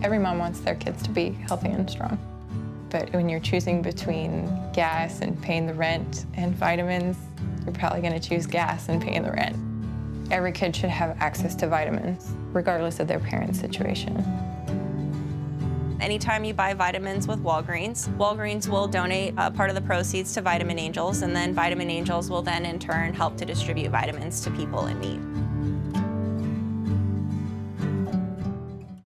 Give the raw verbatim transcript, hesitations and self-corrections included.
Every mom wants their kids to be healthy and strong. But when you're choosing between gas and paying the rent and vitamins, you're probably going to choose gas and paying the rent. Every kid should have access to vitamins, regardless of their parents' situation. Anytime you buy vitamins with Walgreens, Walgreens will donate a part of the proceeds to Vitamin Angels, and then Vitamin Angels will then in turn help to distribute vitamins to people in need.